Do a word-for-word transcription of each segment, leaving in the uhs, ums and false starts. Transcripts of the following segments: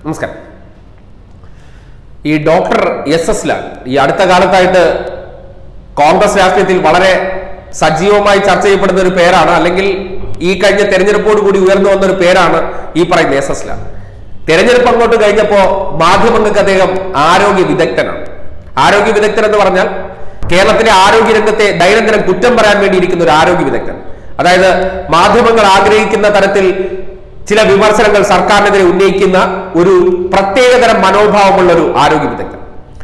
നമസ്കാരം. ഈ doctor S S Lal ഈ അടുത്ത കാലത്തായിട്ട് കോൺഗ്രസ് രാഷ്ട്രീയത്തിൽ വളരെ സജീവമായി ചർച്ച ചെയ്യപ്പെടുന്ന ഒരു പേരാണ്, അല്ലെങ്കിൽ ഈ കഴിഞ്ഞ തെരഞ്ഞെടുപ്പോട് കൂടി ഉയർന്നു വന്ന ഒരു പേരാണ് ഈ പറയുന്ന എസ് എസ് ലാൽ. തെരഞ്ഞെടുപ്പ് അങ്ങോട്ട് കഴിഞ്ഞപ്പോ മാധ്യമങ്ങൾക്ക് അദ്ദേഹം ആരോഗ്യ വിദഗ്ധനാണ്. ആരോഗ്യ വിദഗ്ധൻ എന്ന് പറഞ്ഞാൽ കേരളത്തിലെ ആരോഗ്യ രംഗത്തെ ദൈനംദിനം കുറ്റം പറയാൻ വേണ്ടി ഇരിക്കുന്ന ഒരു ആരോഗ്യ വിദഗ്ധൻ. അതായത് മാധ്യമങ്ങൾ ആഗ്രഹിക്കുന്ന തരത്തിൽ ചില വിമർശനങ്ങൾ സർക്കാരിനെതിരെ ഉന്നയിക്കുന്ന ഒരു പ്രത്യേകതരം മനോഭാവമുള്ള ഒരു ആരോഗ്യ വിദഗ്ധൻ.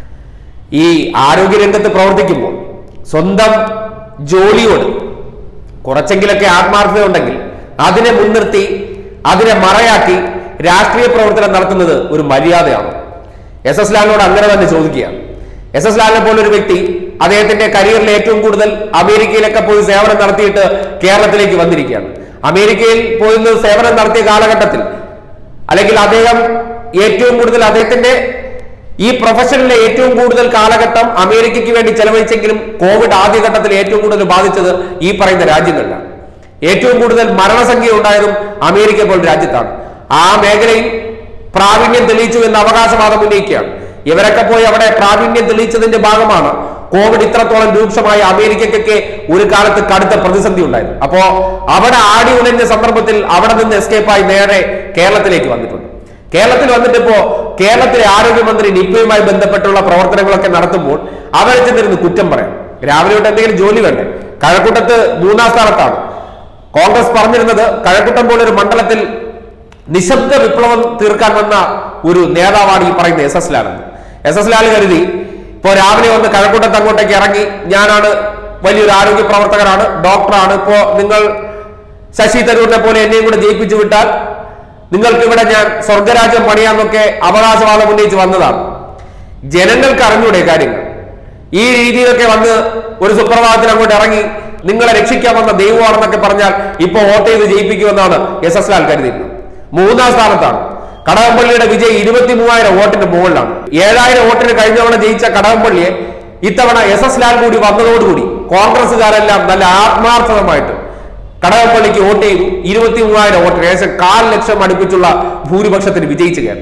ഈ ആരോഗ്യ രംഗത്ത് പ്രവർത്തിക്കുമ്പോൾ സ്വന്തം ജോലിയോട് കുറച്ചെങ്കിലൊക്കെ ആത്മാർത്ഥത ഉണ്ടെങ്കിൽ അതിനെ മുൻനിർത്തി അതിനെ മറയാക്കി രാഷ്ട്രീയ പ്രവർത്തനം നടത്തുന്നത് ഒരു മര്യാദയാണ്. എസ് എസ് ലാലിനോട് അങ്ങനെ തന്നെ ചോദിക്കുകയാണ്. എസ് എസ് ലാലിനെ പോലൊരു വ്യക്തി അദ്ദേഹത്തിന്റെ കരിയറിൽ ഏറ്റവും കൂടുതൽ അമേരിക്കയിലൊക്കെ പോയി സേവനം നടത്തിയിട്ട് കേരളത്തിലേക്ക് വന്നിരിക്കുകയാണ്. അമേരിക്കയിൽ പോയി സേവനം നടത്തിയ കാലഘട്ടത്തിൽ, അല്ലെങ്കിൽ അദ്ദേഹം ഏറ്റവും കൂടുതൽ അദ്ദേഹത്തിന്റെ ഈ പ്രൊഫഷനിലെ ഏറ്റവും കൂടുതൽ കാലഘട്ടം അമേരിക്കയ്ക്ക് വേണ്ടി ചെലവഴിച്ചെങ്കിലും കോവിഡ് ആദ്യഘട്ടത്തിൽ ഏറ്റവും കൂടുതൽ ബാധിച്ചത് ഈ പറയുന്ന രാജ്യങ്ങളിലാണ്. ഏറ്റവും കൂടുതൽ മരണസംഖ്യ ഉണ്ടായതും അമേരിക്ക പോലുള്ള രാജ്യത്താണ്. ആ മേഖലയിൽ പ്രാവീണ്യം തെളിയിച്ചു എന്ന അവകാശവാദം ഉന്നയിക്കുകയാണ്. ഇവരൊക്കെ പോയി അവിടെ പ്രാവീണ്യം തെളിയിച്ചതിന്റെ ഭാഗമാണ് കോവിഡ് ഇത്രത്തോളം രൂക്ഷമായ അമേരിക്കയ്ക്കൊക്കെ ഒരു കാലത്ത് കടുത്ത പ്രതിസന്ധി ഉണ്ടായത്. അപ്പോ അവിടെ ആടി ഉലഞ്ഞ സന്ദർഭത്തിൽ അവിടെ നിന്ന് എസ്കേപ്പായി നേരെ കേരളത്തിലേക്ക് വന്നിട്ടുണ്ട്. കേരളത്തിൽ വന്നിട്ട് ഇപ്പോ കേരളത്തിലെ ആരോഗ്യമന്ത്രി നിപ്പയുമായി ബന്ധപ്പെട്ടുള്ള പ്രവർത്തനങ്ങളൊക്കെ നടത്തുമ്പോൾ അവരെ ചെന്നിരുന്ന് കുറ്റം പറയാം. രാവിലെ തൊട്ട് എന്തെങ്കിലും ജോലി വേണ്ടേ? കഴക്കൂട്ടത്ത് മൂന്നാം സ്ഥാനത്താണ്. കോൺഗ്രസ് പറഞ്ഞിരുന്നത് കഴക്കൂട്ടം പോലൊരു മണ്ഡലത്തിൽ നിശബ്ദ വിപ്ലവം തീർക്കാൻ വന്ന ഒരു നേതാവാണ് ഈ പറയുന്ന S S Lal. S S Lal കരുതി ഇപ്പോ രാവിലെ വന്ന് കഴക്കൂട്ടത്ത് അങ്ങോട്ടേക്ക് ഇറങ്ങി, ഞാനാണ് വലിയൊരു ആരോഗ്യ പ്രവർത്തകനാണ്, ഡോക്ടറാണ്, ഇപ്പോ നിങ്ങൾ ശശി തരൂരിനെ പോലെ എന്നെയും കൂടെ ജയിപ്പിച്ചു വിട്ടാൽ നിങ്ങൾക്ക് ഇവിടെ ഞാൻ സ്വർഗരാജ്യം പണിയാന്നൊക്കെ അവകാശവാദം ഉന്നയിച്ച് വന്നതാണ്. ജനങ്ങൾക്ക് അറിഞ്ഞൂടെ കാര്യങ്ങൾ? ഈ രീതിയിലൊക്കെ വന്ന് ഒരു സുപ്രഭാതത്തിൽ അങ്ങോട്ട് ഇറങ്ങി നിങ്ങളെ രക്ഷിക്കാൻ വന്ന ദൈവമാണെന്നൊക്കെ പറഞ്ഞാൽ ഇപ്പൊ വോട്ട് ചെയ്ത് ജയിപ്പിക്കുമെന്നാണ് എസ് എസ് ലാൽ കരുതിയിരുന്നത്. മൂന്നാം സ്ഥാനത്താണ്. കടകംപള്ളിയുടെ വിജയ് ഇരുപത്തി മൂവായിരം വോട്ടിന് മുകളിലാണ്. ഏഴായിരം വോട്ടിന് കഴിഞ്ഞ തവണ ജയിച്ച കടകംപള്ളിയെ ഇത്തവണ എസ് എസ് ലാൽ കൂടി വന്നതോടുകൂടി കോൺഗ്രസുകാരെല്ലാം നല്ല ആത്മാർത്ഥമായിട്ട് കടകംപള്ളിക്ക് വോട്ട് ചെയ്തു. ഇരുപത്തി മൂവായിരം വോട്ടിന് ഏകദേശം കാൽ ലക്ഷം അടുപ്പിച്ചുള്ള ഭൂരിപക്ഷത്തിന് വിജയിച്ചു കയറി.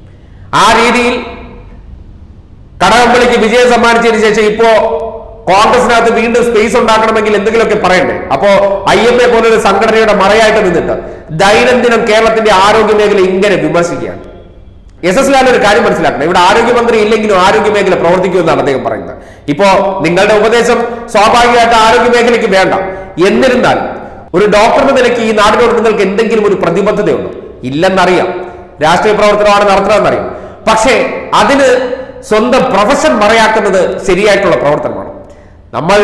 ആ രീതിയിൽ കടകംപള്ളിക്ക് വിജയം സമ്മാനിച്ചതിന് ശേഷം ഇപ്പോ കോൺഗ്രസിനകത്ത് വീണ്ടും സ്പേസ് ഉണ്ടാക്കണമെങ്കിൽ എന്തെങ്കിലുമൊക്കെ പറയണ്ടേ? അപ്പോ ഐ എം എ പോലൊരു സംഘടനയുടെ മറയായിട്ട് നിന്നിട്ട് ദൈനംദിനം കേരളത്തിന്റെ ആരോഗ്യ മേഖല ഇങ്ങനെ വിമർശിക്കുകയാണ്. എസ് എസ് ലാൽ ഒരു കാര്യം മനസ്സിലാക്കണം, ഇവിടെ ആരോഗ്യമന്ത്രി ഇല്ലെങ്കിലും ആരോഗ്യ മേഖല പ്രവർത്തിക്കുമെന്നാണ് അദ്ദേഹം പറയുന്നത്. ഇപ്പോ നിങ്ങളുടെ ഉപദേശം സ്വാഭാവികമായിട്ട് ആരോഗ്യ മേഖലയ്ക്ക് വേണ്ട. എന്നിരുന്നാലും ഒരു ഡോക്ടറിന്റെ നിലയ്ക്ക് ഈ നാടിനോട് നിങ്ങൾക്ക് എന്തെങ്കിലും ഒരു പ്രതിബദ്ധതയുണ്ടോ? ഇല്ലെന്നറിയാം, രാഷ്ട്രീയ പ്രവർത്തനമാണ് നടത്തുന്നതെന്നറിയാം. പക്ഷേ അതിന് സ്വന്തം പ്രൊഫഷൻ മറയാക്കുന്നത് ശരിയായിട്ടുള്ള പ്രവർത്തനമാണ്. നമ്മൾ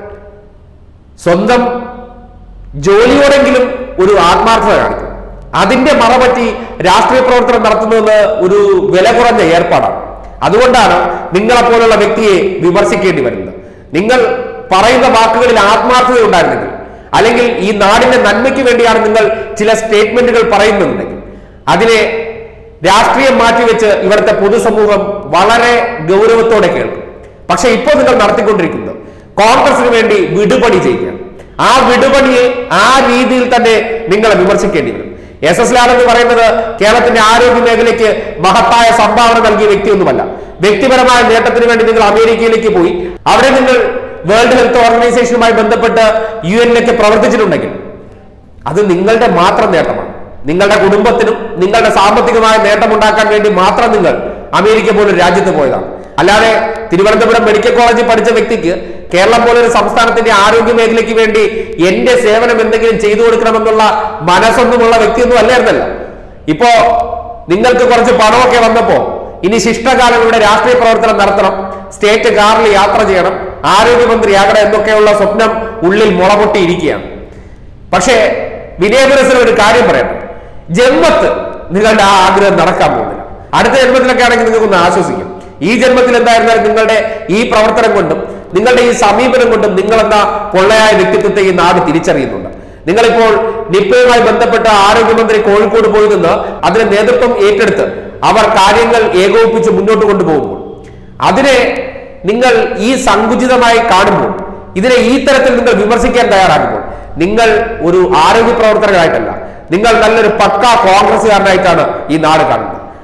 സ്വന്തം ജോലിയോടെങ്കിലും ഒരു ആത്മാർത്ഥത കാണിക്കും. അതിന്റെ മറപറ്റി രാഷ്ട്രീയ പ്രവർത്തനം നടത്തുന്നത് ഒരു വില കുറഞ്ഞ ഏർപ്പാടാണ്. അതുകൊണ്ടാണ് നിങ്ങളെപ്പോലുള്ള വ്യക്തിയെ വിമർശിക്കേണ്ടി വരുന്നത്. നിങ്ങൾ പറയുന്ന വാക്കുകളിൽ ആത്മാർത്ഥത ഉണ്ടായിരുന്നെങ്കിൽ, അല്ലെങ്കിൽ ഈ നാടിന്റെ നന്മയ്ക്ക് വേണ്ടിയാണ് നിങ്ങൾ ചില സ്റ്റേറ്റ്മെന്റുകൾ പറയുന്നുണ്ടെങ്കിൽ അതിനെ രാഷ്ട്രീയം മാറ്റിവെച്ച് ഇവിടുത്തെ പൊതുസമൂഹം വളരെ ഗൗരവത്തോടെ കേൾക്കും. പക്ഷെ ഇപ്പോൾ നിങ്ങൾ നടത്തിക്കൊണ്ടിരിക്കുന്നത് കോൺഗ്രസിന് വേണ്ടി വിടുപണി ചെയ്യുകയാണ്. ആ വിടുപണിയെ ആ രീതിയിൽ തന്നെ നിങ്ങളെ വിമർശിക്കേണ്ടി വരും. എസ് എസ് ലാൽ എന്ന് പറയുന്നത് കേരളത്തിന്റെ ആരോഗ്യ മേഖലയ്ക്ക് മഹത്തായ സംഭാവന നൽകിയ വ്യക്തിയൊന്നുമല്ല. വ്യക്തിപരമായ നേട്ടത്തിന് വേണ്ടി നിങ്ങൾ അമേരിക്കയിലേക്ക് പോയി അവിടെ നിങ്ങൾ വേൾഡ് ഹെൽത്ത് ഓർഗനൈസേഷനുമായി ബന്ധപ്പെട്ട് യു എന്നിലൊക്കെ പ്രവർത്തിച്ചിട്ടുണ്ടെങ്കിൽ അത് നിങ്ങളുടെ മാത്രം നേട്ടമാണ്. നിങ്ങളുടെ കുടുംബത്തിനും നിങ്ങളുടെ സാമ്പത്തികമായ നേട്ടമുണ്ടാക്കാൻ വേണ്ടി മാത്രം നിങ്ങൾ അമേരിക്ക പോലൊരു രാജ്യത്ത് പോയതാണ്. അല്ലാതെ തിരുവനന്തപുരം മെഡിക്കൽ കോളേജിൽ പഠിച്ച വ്യക്തിക്ക് കേരളം പോലൊരു സംസ്ഥാനത്തിന്റെ ആരോഗ്യ മേഖലയ്ക്ക് വേണ്ടി എന്റെ സേവനം എന്തെങ്കിലും ചെയ്തു കൊടുക്കണമെന്നുള്ള മനസ്സൊന്നുമുള്ള വ്യക്തിയൊന്നും അല്ലായിരുന്നല്ലോ. ഇപ്പോ നിങ്ങൾക്ക് കുറച്ച് പണമൊക്കെ വന്നപ്പോ ഇനി ശിഷ്ടകാലം ഇവിടെ രാഷ്ട്രീയ പ്രവർത്തനം നടത്തണം, സ്റ്റേറ്റ് കാറിൽ യാത്ര ചെയ്യണം, ആരോഗ്യമന്ത്രിയാകണം എന്നൊക്കെയുള്ള സ്വപ്നം ഉള്ളിൽ മുളപൊട്ടിയിരിക്കുകയാണ്. പക്ഷേ വിനയപുരസിന് ഒരു കാര്യം പറയട്ടെ, ജന്മത്ത് നിങ്ങളുടെ ആ ആഗ്രഹം നടക്കാൻ പോകുന്നില്ല. അടുത്ത ജന്മത്തിലൊക്കെ ആണെങ്കിൽ നിങ്ങൾക്കൊന്ന് ആശ്വസിക്കും. ഈ ജന്മത്തിൽ എന്തായിരുന്നാലും നിങ്ങളുടെ ഈ പ്രവർത്തനം കൊണ്ടും നിങ്ങളുടെ ഈ സമീപനം കൊണ്ടും നിങ്ങളെന്ന പൊള്ളയായ വ്യക്തിത്വത്തെ ഈ നാട് തിരിച്ചറിയുന്നുണ്ട്. നിങ്ങളിപ്പോൾ നിപ്പയുമായി ബന്ധപ്പെട്ട ആരോഗ്യമന്ത്രി കോഴിക്കോട് പോയി നിന്ന് അതിന് നേതൃത്വം ഏറ്റെടുത്ത് അവർ കാര്യങ്ങൾ ഏകോപിപ്പിച്ച് മുന്നോട്ട് കൊണ്ടുപോകുമ്പോൾ അതിനെ നിങ്ങൾ ഈ സങ്കുചിതമായി കാണുമ്പോൾ, ഇതിനെ ഈ തരത്തിൽ നിങ്ങൾ വിമർശിക്കാൻ തയ്യാറാകുമ്പോൾ നിങ്ങൾ ഒരു ആരോഗ്യ പ്രവർത്തകരായിട്ടല്ല, നിങ്ങൾ നല്ലൊരു പക്കാ കോൺഗ്രസ്സുകാരനായിട്ടാണ് ഈ നാട് കാണുന്നത്.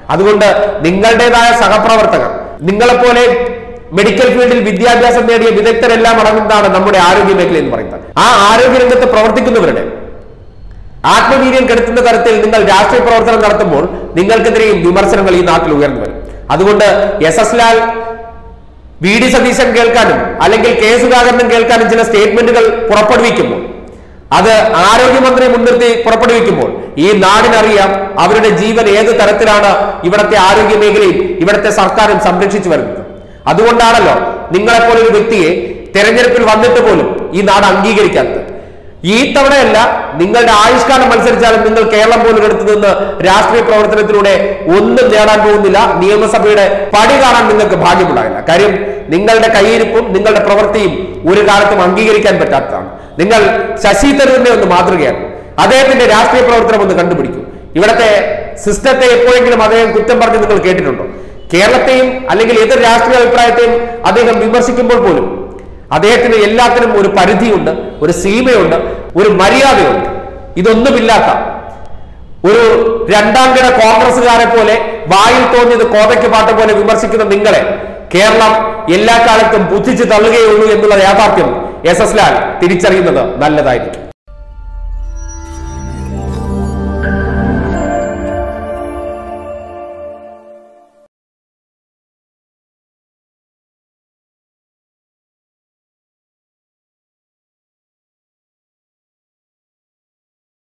അതുകൊണ്ട് നിങ്ങളുടേതായ സഹപ്രവർത്തകർ, നിങ്ങളെപ്പോലെ മെഡിക്കൽ ഫീൽഡിൽ വിദ്യാഭ്യാസം നേടിയ വിദഗ്ധരെല്ലാം അടങ്ങുന്നതാണ് നമ്മുടെ ആരോഗ്യ മേഖല എന്ന് പറയുന്നത്. ആ ആരോഗ്യ രംഗത്ത് പ്രവർത്തിക്കുന്നവരുടെ ആത്മവീര്യം കെടുത്തുന്ന തരത്തിൽ നിങ്ങൾ രാഷ്ട്രീയ പ്രവർത്തനം നടത്തുമ്പോൾ നിങ്ങൾക്കെതിരെയും വിമർശനങ്ങൾ ഈ നാട്ടിൽ ഉയർന്നു വരും. അതുകൊണ്ട് S S Lal V D Satheesan കേൾക്കാനും അല്ലെങ്കിൽ കെ സുധാകരനും കേൾക്കാനും ചില സ്റ്റേറ്റ്മെന്റുകൾ പുറപ്പെടുവിക്കുമ്പോൾ, അത് ആരോഗ്യമന്ത്രി മുൻനിർത്തി പുറപ്പെടുവിക്കുമ്പോൾ ഈ നാടിനറിയാം അവരുടെ ജീവൻ ഏത് തരത്തിലാണ് ഇവിടുത്തെ ആരോഗ്യ മേഖലയും ഇവിടുത്തെ സർക്കാരും സംരക്ഷിച്ചു വരുന്നത്. അതുകൊണ്ടാണല്ലോ നിങ്ങളെപ്പോലെ ഒരു വ്യക്തിയെ തെരഞ്ഞെടുപ്പിൽ വന്നിട്ട് പോലും ഈ നാട് അംഗീകരിക്കാത്തത്. ഈ തവണയല്ല, നിങ്ങളുടെ ആയുഷ്കാലം മത്സരിച്ചാലും നിങ്ങൾ കേരളം പോലും എടുത്തു നിന്ന് രാഷ്ട്രീയ പ്രവർത്തനത്തിലൂടെ ഒന്നും നേടാൻ പോകുന്നില്ല. നിയമസഭയുടെ പടി കാണാൻ നിങ്ങൾക്ക് ഭാഗ്യമുണ്ടാകില്ല. കാര്യം നിങ്ങളുടെ കയ്യിരിപ്പും നിങ്ങളുടെ പ്രവൃത്തിയും ഒരു കാലത്തും അംഗീകരിക്കാൻ പറ്റാത്തതാണ്. നിങ്ങൾ ശശി തരൂരിനെ ഒന്ന് മാതൃകയാണ്. അദ്ദേഹത്തിന്റെ രാഷ്ട്രീയ പ്രവർത്തനം ഒന്ന് കണ്ടുപിടിക്കും. ഇവിടുത്തെ സിസ്റ്റത്തെ എപ്പോഴെങ്കിലും അദ്ദേഹം കുറ്റം പറഞ്ഞ് നിങ്ങൾ കേട്ടിട്ടുണ്ടോ? കേരളത്തെയും അല്ലെങ്കിൽ ഏതൊരു രാഷ്ട്രീയ അഭിപ്രായത്തെയും അദ്ദേഹം വിമർശിക്കുമ്പോൾ പോലും അദ്ദേഹത്തിന് എല്ലാത്തിനും ഒരു പരിധിയുണ്ട്, ഒരു സീമയുണ്ട്, ഒരു മര്യാദയുണ്ട്. ഇതൊന്നുമില്ലാത്ത ഒരു രണ്ടാം കിട കോൺഗ്രസുകാരെ പോലെ വായിൽ തോന്നിയത് കോതയ്ക്ക് പാട്ട് പോലെ വിമർശിക്കുന്ന നിങ്ങളെ കേരളം എല്ലാ കാലത്തും പുച്ഛിച്ച് തള്ളുകയുള്ളൂ എന്നുള്ള യാഥാർത്ഥ്യം എസ് എസ് ലാൽ തിരിച്ചറിയുന്നത് നല്ലതായിരിക്കും.